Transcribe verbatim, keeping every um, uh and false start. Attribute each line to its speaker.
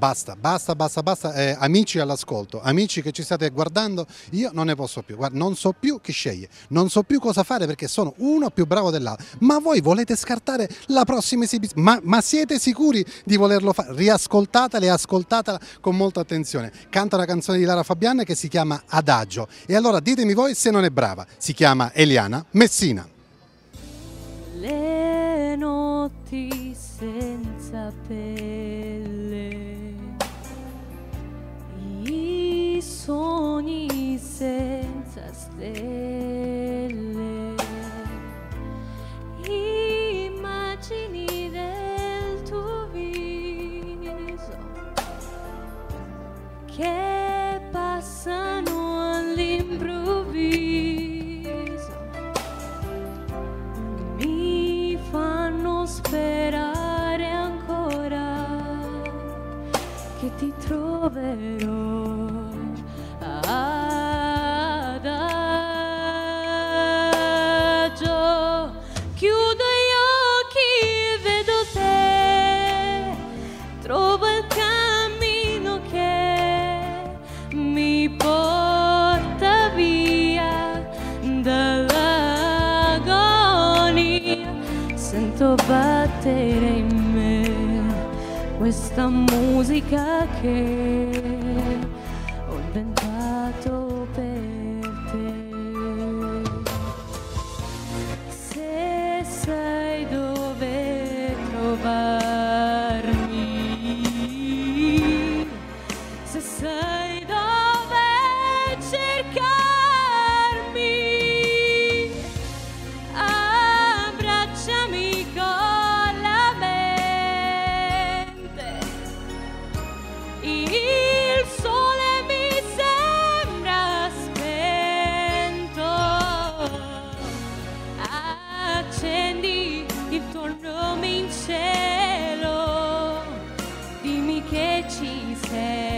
Speaker 1: Basta, basta, basta, basta, eh, amici all'ascolto, amici che ci state guardando, io non ne posso più, guarda, non so più chi sceglie, non so più cosa fare perché sono uno più bravo dell'altro, ma voi volete scartare la prossima esibizione, ma, ma siete sicuri di volerlo fare? Riascoltatela e ascoltatela con molta attenzione, canta una canzone di Lara Fabian che si chiama Adagio e allora ditemi voi se non è brava, si chiama Eliana Messina.
Speaker 2: Le notti senza pelle, i sogni senza stelle, immagini del tuo viso che passano all'improvviso, mi fanno sperare ancora che ti troverò. Adagio, chiudo gli occhi e vedo te, trovo il cammino che mi porta via dall'agonia, sento battere in me questa musica che ho inventato per te. Se sai dove trovarmi, se sai dove cercarmi, abbracciami con la mente. Il sole mi sembra spento, accendi il tuo nome in cielo, dimmi che ci sei.